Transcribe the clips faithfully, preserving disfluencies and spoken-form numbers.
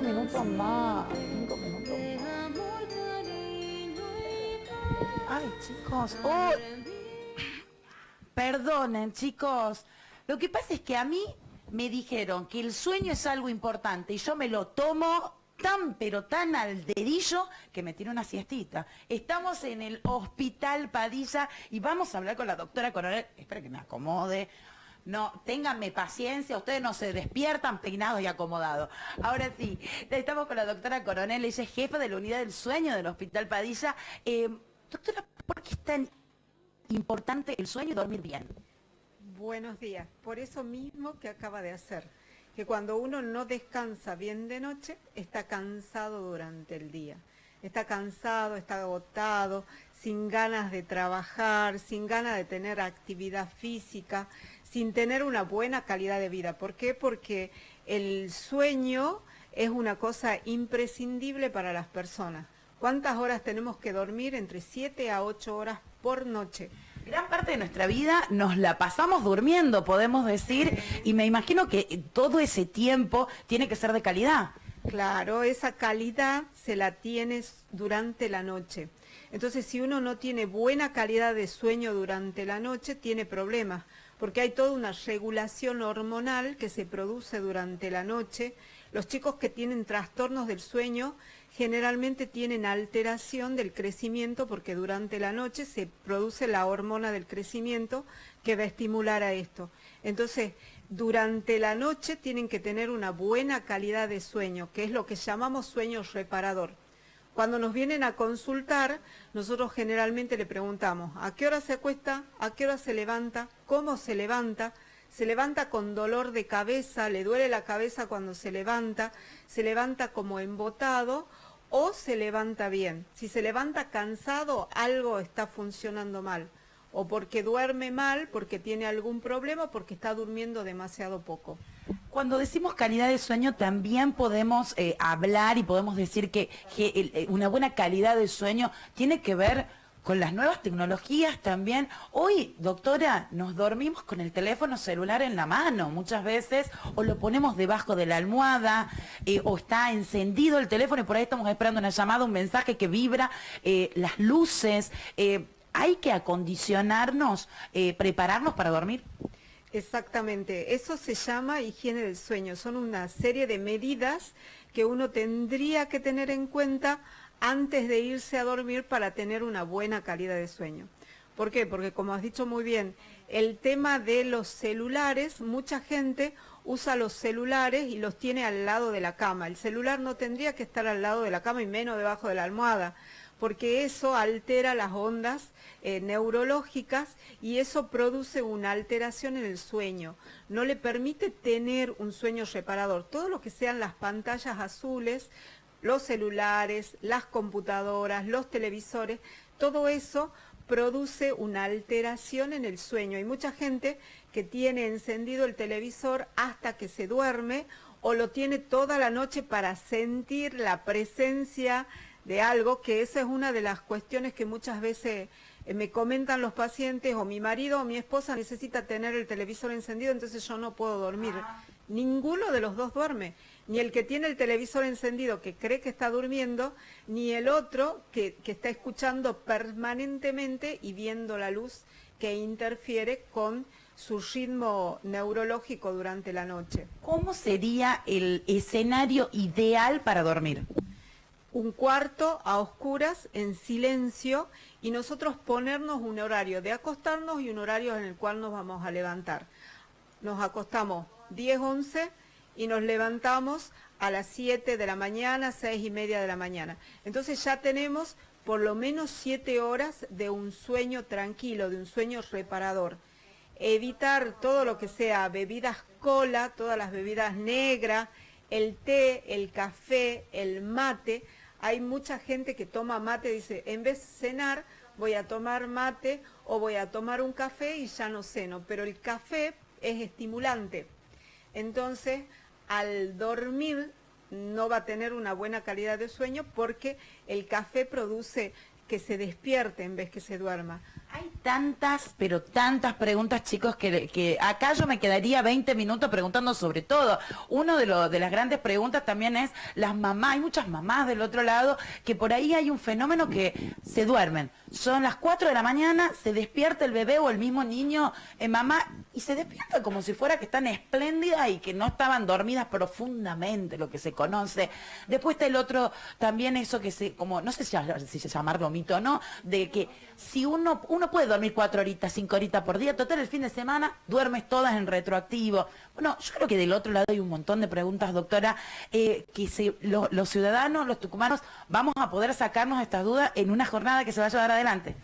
minutos más, cinco minutos más. Ay, chicos, oh, perdonen, chicos. Lo que pasa es que a mí me dijeron que el sueño es algo importante y yo me lo tomo tan, pero tan al dedillo que me tiré una siestita. Estamos en el Hospital Padilla y vamos a hablar con la doctora Coronel. Espera que me acomode. No, ténganme paciencia, ustedes no se despiertan peinados y acomodados. Ahora sí, estamos con la doctora Coronel, ella es jefa de la unidad del sueño del Hospital Padilla. Eh, doctora, ¿por qué es tan importante el sueño y dormir bien? Buenos días. Por eso mismo que acaba de hacer, que cuando uno no descansa bien de noche, está cansado durante el día. Está cansado, está agotado, sin ganas de trabajar, sin ganas de tener actividad física, sin tener una buena calidad de vida. ¿Por qué? Porque el sueño es una cosa imprescindible para las personas. ¿Cuántas horas tenemos que dormir? Entre siete a ocho horas por noche. Gran parte de nuestra vida nos la pasamos durmiendo, podemos decir, y me imagino que todo ese tiempo tiene que ser de calidad. Claro, esa calidad se la tienes durante la noche. Entonces, si uno no tiene buena calidad de sueño durante la noche, tiene problemas, porque hay toda una regulación hormonal que se produce durante la noche. Los chicos que tienen trastornos del sueño generalmente tienen alteración del crecimiento porque durante la noche se produce la hormona del crecimiento que va a estimular a esto. Entonces, durante la noche tienen que tener una buena calidad de sueño, que es lo que llamamos sueño reparador. Cuando nos vienen a consultar, nosotros generalmente le preguntamos ¿a qué hora se acuesta? ¿A qué hora se levanta? ¿Cómo se levanta? Se levanta con dolor de cabeza, le duele la cabeza cuando se levanta, se levanta como embotado o se levanta bien. Si se levanta cansado, algo está funcionando mal. O porque duerme mal, porque tiene algún problema, porque está durmiendo demasiado poco. Cuando decimos calidad de sueño también podemos eh, hablar y podemos decir que, que eh, una buena calidad de sueño tiene que ver con las nuevas tecnologías también. Hoy, doctora, nos dormimos con el teléfono celular en la mano muchas veces, o lo ponemos debajo de la almohada, eh, o está encendido el teléfono y por ahí estamos esperando una llamada, un mensaje que vibra, eh, las luces. Eh, ¿Hay que acondicionarnos, eh, prepararnos para dormir? Exactamente, eso se llama higiene del sueño. Son una serie de medidas que uno tendría que tener en cuenta antes de irse a dormir para tener una buena calidad de sueño. ¿Por qué? Porque como has dicho muy bien, el tema de los celulares, mucha gente usa los celulares y los tiene al lado de la cama. El celular no tendría que estar al lado de la cama y menos debajo de la almohada, porque eso altera las ondas eh, neurológicas y eso produce una alteración en el sueño. No le permite tener un sueño reparador. Todo lo que sean las pantallas azules, los celulares, las computadoras, los televisores, todo eso produce una alteración en el sueño. Hay mucha gente que tiene encendido el televisor hasta que se duerme o lo tiene toda la noche para sentir la presencia de algo, que esa es una de las cuestiones que muchas veces eh, me comentan los pacientes, o mi marido o mi esposa necesita tener el televisor encendido, entonces yo no puedo dormir. Ninguno de los dos duerme, ni el que tiene el televisor encendido que cree que está durmiendo, ni el otro que, que está escuchando permanentemente y viendo la luz que interfiere con su ritmo neurológico durante la noche. ¿Cómo sería el escenario ideal para dormir? Un cuarto a oscuras, en silencio, y nosotros ponernos un horario de acostarnos y un horario en el cual nos vamos a levantar. Nos acostamos diez, once y nos levantamos a las siete de la mañana, seis y media de la mañana. Entonces ya tenemos por lo menos siete horas de un sueño tranquilo, de un sueño reparador. Evitar todo lo que sea bebidas cola, todas las bebidas negras, el té, el café, el mate. Hay mucha gente que toma mate, dice, en vez de cenar, voy a tomar mate o voy a tomar un café y ya no ceno. Pero el café es estimulante. Entonces, al dormir no va a tener una buena calidad de sueño porque el café produce que se despierte en vez que se duerma. Hay tantas, pero tantas preguntas, chicos, que, que acá yo me quedaría veinte minutos preguntando sobre todo. Uno de, lo, de las grandes preguntas también es las mamás. Hay muchas mamás del otro lado que por ahí hay un fenómeno que se duermen. Son las cuatro de la mañana, se despierta el bebé o el mismo niño, eh, mamá, y se despierta como si fuera que están espléndidas y que no estaban dormidas profundamente, lo que se conoce. Después está el otro, también eso que se, como, no sé si, si se llamarlo mito o no, de que si uno, uno puede dormir cuatro horitas, cinco horitas por día, total el fin de semana duermes todas en retroactivo. Bueno, yo creo que del otro lado hay un montón de preguntas, doctora, eh, que se, lo, los ciudadanos, los tucumanos, vamos a poder sacarnos estas dudas en una jornada que se va a llevar adelante.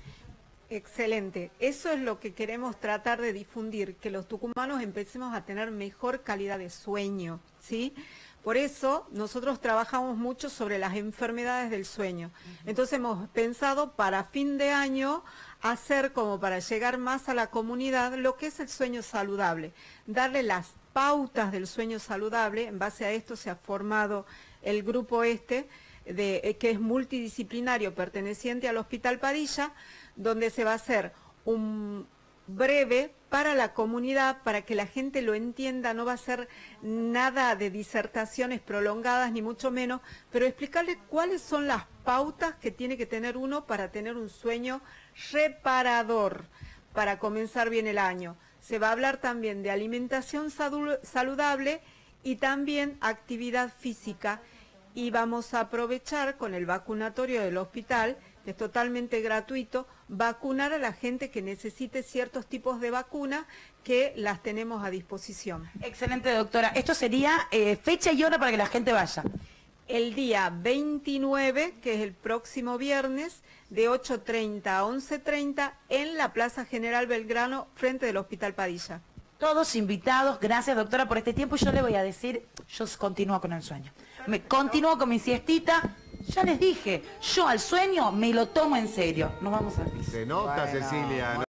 Excelente. Eso es lo que queremos tratar de difundir, que los tucumanos empecemos a tener mejor calidad de sueño, ¿sí? Por eso nosotros trabajamos mucho sobre las enfermedades del sueño. Entonces hemos pensado para fin de año hacer como para llegar más a la comunidad lo que es el sueño saludable, darle las pautas del sueño saludable. En base a esto se ha formado el grupo este, de, que es multidisciplinario perteneciente al Hospital Padilla, donde se va a hacer un breve para la comunidad, para que la gente lo entienda. No va a ser nada de disertaciones prolongadas, ni mucho menos, pero explicarle cuáles son las pautas que tiene que tener uno para tener un sueño reparador, para comenzar bien el año. Se va a hablar también de alimentación saludable y también actividad física, y vamos a aprovechar con el vacunatorio del hospital, que es totalmente gratuito, vacunar a la gente que necesite ciertos tipos de vacunas, que las tenemos a disposición. Excelente, doctora. Esto sería eh, fecha y hora para que la gente vaya. El día veintinueve, que es el próximo viernes, de ocho treinta a once treinta, en la Plaza General Belgrano, frente del Hospital Padilla. Todos invitados. Gracias, doctora, por este tiempo. Y yo le voy a decir, yo continúo con el sueño. Me continúo con mi siestita. Ya les dije, yo al sueño me lo tomo en serio. Nos vamos al piso. Se nota, bueno. Cecilia.